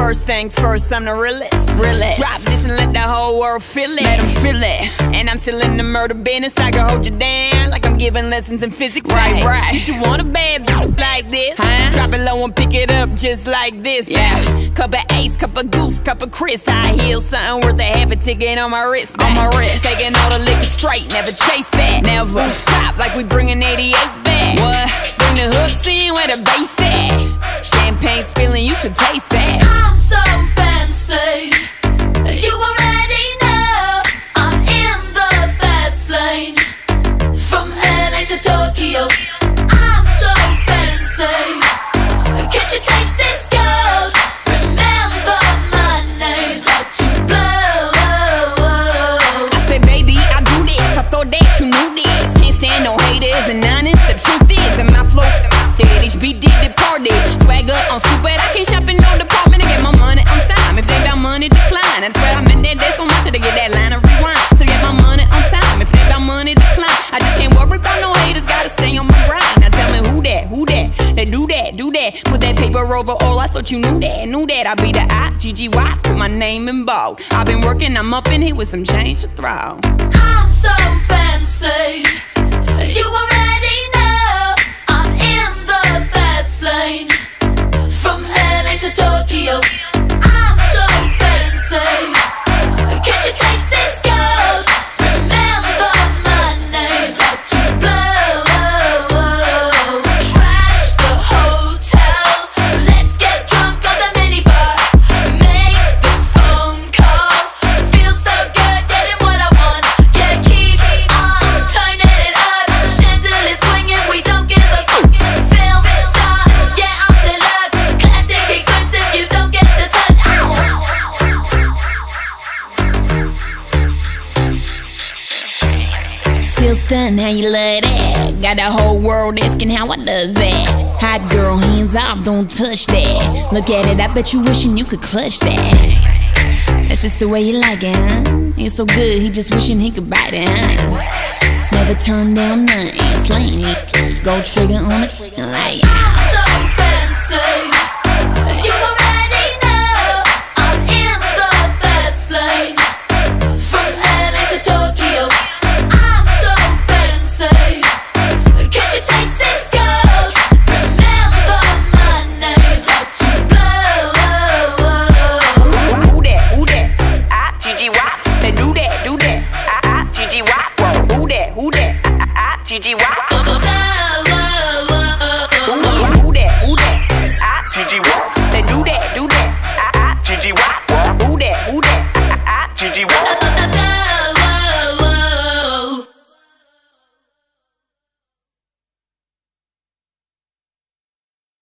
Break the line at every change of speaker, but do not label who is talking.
First things first, I'm the realest. Drop this and let the whole world feel it. Let them feel it. And I'm still in the murder business. I can hold you down like I'm giving lessons in physics. Right. You should want a bad bitch like this. Drop it low and pick it up just like this. Yeah. Cup of Ace, cup of Goose, cup of Chris. High heels, something worth a half a ticket on my wrist. Taking all the liquor straight, never chase that. Never top like we bringing 88 back. What? Bring the hooks in where the bass at. Champagne spilling, you should taste that.
I'm so fancy, you already know. I'm in the fast lane, from LA to Tokyo. I'm so fancy, can't you taste this gold? Remember my name, how to blow.
I said baby, I do this, I thought that you knew this. Can't stand no haters and honest, the truth is that my flow HB did the party, swagger on stupid. I can't shop in no department to get my money on time. If they about money, decline. That's why I'm in that so much to get that line of rewind. To get my money on time. If they about money, decline. I just can't worry about no haters. Gotta stay on my grind. Now tell me who that? They do that. Put that paper over all. I thought you knew that. I be the I-G-G-Y. Put my name in bold. I've been working. I'm up in here with some change to throw.
I'm so fancy, you already know. I'm in the fast lane, from LA to Tokyo. I'm so fancy, can't you taste this gold? Remember my name, how to blow. Trash the hotel, let's get drunk on the minibar. Make the phone call, feel so good getting what I want. Yeah, keep on turning it up, chandelier swinging, we don't give a fuck. Film star, yeah, I'm deluxe, classic expensive, you don't get to touch.
Still stunned how you love that. Got the whole world asking how I does that. Hot girl, hands off, don't touch that. Look at it, I bet you wishing you could clutch that. That's just the way you like it, huh? It's so good, he just wishing he could bite it, huh? Never turn down nothing, slaying it. Go trigger on it, like
I'm so fancy, you already know. I'm in the fast lane, from LA to Tokyo. I'm so fancy, can't you taste this gold? Remember my name, how to blow.
Who that? I-G-G-Y. They do that. I-G-G-Y. Who that? I-G-G-Y. Who that? I-G-G-Y. They do that. I-G-G-Y. Who that? I-G-G-Y.